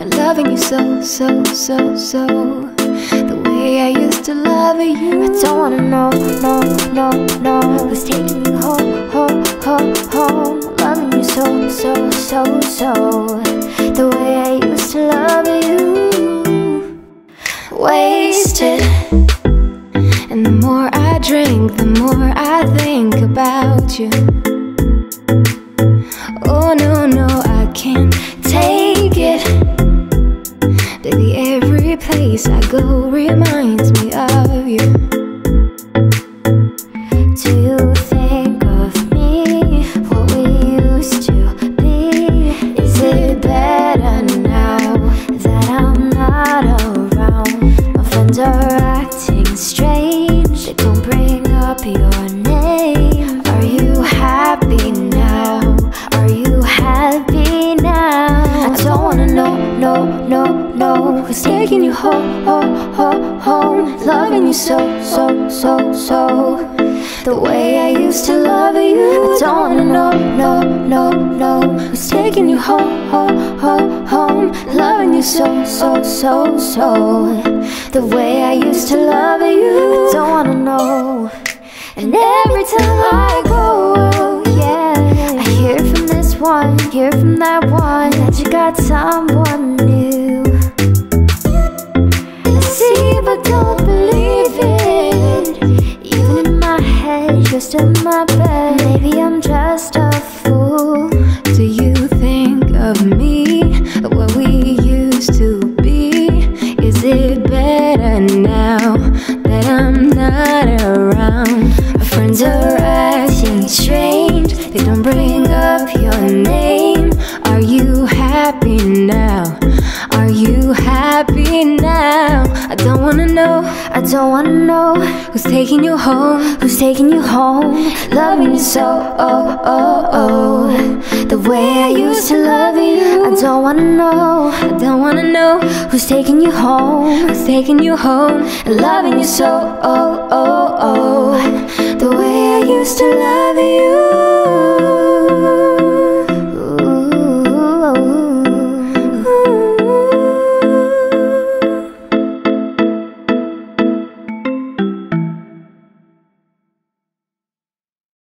loving you so, so, so, so. The way I used to love you. I don't wanna know, no, no, no, who's taking you home, home, home, home. Loving you so, so, so, so. The way I used to love you. Wasted. And the more I drink, the more I think about you. Oh no, no, I can't take it. Baby, every place I go reminds me of you. Do you think of me, what we used to be? Is it better now that I'm not around? My friends are acting strange, they don't bring up your name. Are you happy now? Are you happy now? I don't wanna know, no, no, no, who's taking you home, home, home, home. Loving you so, so, so, so. The way I used to love you. I don't wanna know, no, no, no, who's taking you home, home, home, home. Loving you so, so, so, so. The way I used to love you. I don't wanna know. And every time I go, oh yeah, I hear from this one, hear from that one, that you got someone new. I see but don't believe it. Even in my head, you're still in my bed. Maybe I'm just a fool. Do you think of me, what we used to be? Is it better now that I'm not around? My friends are acting strange, they don't bring up your name. Are you happy now? Are you happy now? I don't wanna know, I don't wanna know, who's taking you home, who's taking you home. Loving you so, oh, oh, oh. The way I used to love you. I don't wanna know, I don't wanna know, who's taking you home, who's taking you home. Loving you so, oh, oh, oh. The way I used to love you.